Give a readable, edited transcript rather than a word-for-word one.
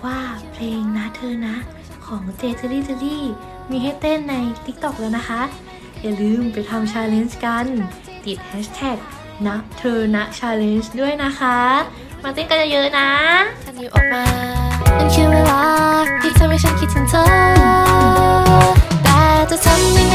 ว่าเพลงนะเธอนะของเจเจอรี่มีให้เต้นใน TikTok แล้วนะคะอย่าลืมไปทำ challenge กันติด hashtag นะเธอนะ challenge ด้วยนะคะมาเต้นกันเยอะๆนะฉันอยู่ออกมานั่นคือเวลาที่ทำให้ฉันคิดถึงเธอแต่จะทำยังไง